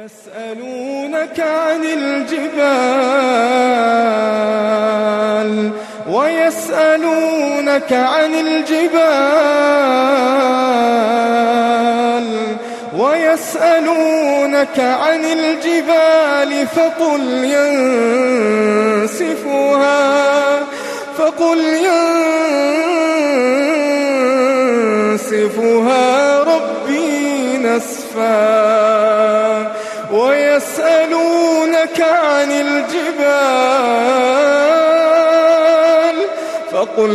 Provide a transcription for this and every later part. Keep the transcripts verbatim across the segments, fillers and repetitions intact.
ويسألونك عن الجبال ويسألونك عن الجبال ويسألونك عن الجبال فقل ينسفها فقل ينسفها ربي نسفا ويسألونك عن الجبال فقل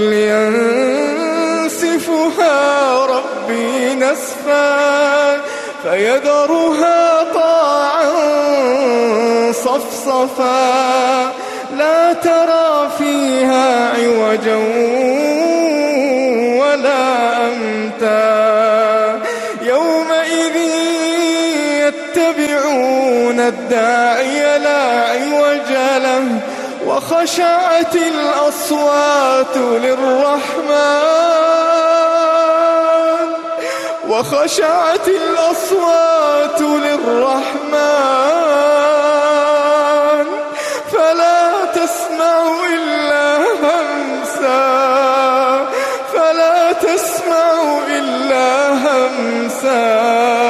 ينسفها ربي نسفا فيذرها قاعا صفصفا لا ترى فيها عوجا ولا أمتا يومئذ يتبعون الداعي لا عوج له وخشعت الأصوات للرحمن وخشعت الأصوات للرحمن فلا تسمع إلا همسا فلا تسمع إلا همسا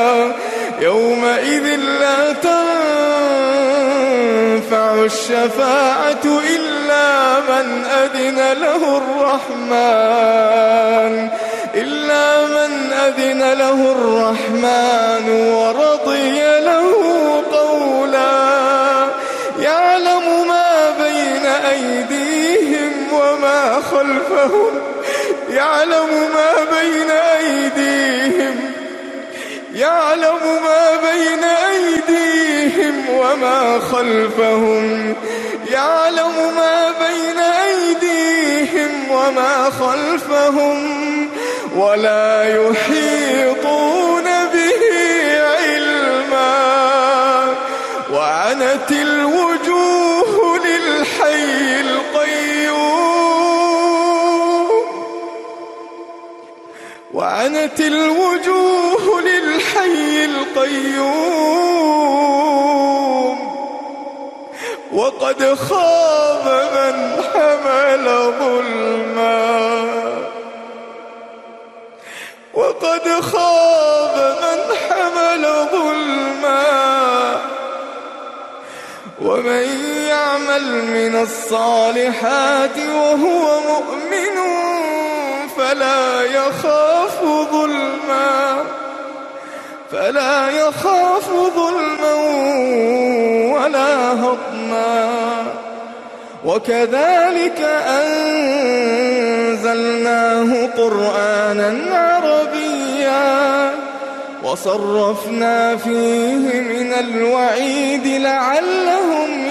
يومئذ لا تنفع الشفاعة إلا من أذن له الرحمن إلا من أذن له الرحمن ورضي له قولا يعلم ما بين أيديهم وما خلفهم يعلم ما بين أيديهم يعلم ما بين أيديهم وما خلفهم يعلم ما بين أيديهم وما خلفهم ولا يحيطون به علما وعنت الوجوه للحي القيوم وعنت الوجوه للحي القيوم وقد خاب من حمل ظلما وقد خاب من حمل ظلما ومن يعمل من الصالحات وهو مؤمن فلا يخاف ظلما فلا يخاف ظلما ولا هضما وكذلك أنزلناه قرآنا عربيا وصرفنا فيه من الوعيد لعلهم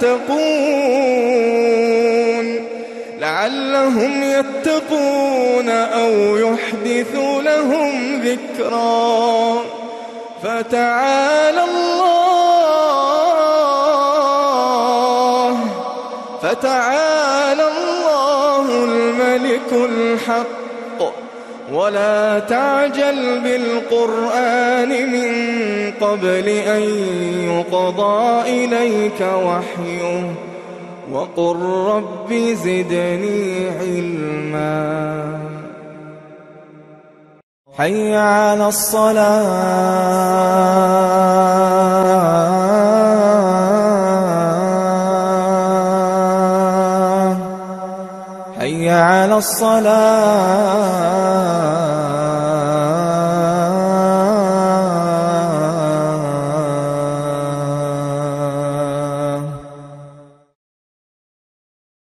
يتقون لعلهم يتقون أو يحدث لهم ذكرا فتعالى الله فتعالى الله الملك الحق ولا تعجل بالقرآن من قبل أن يقضى إليك وحيه وقل رب زدني علما حي على الصلاة حي على الصلاة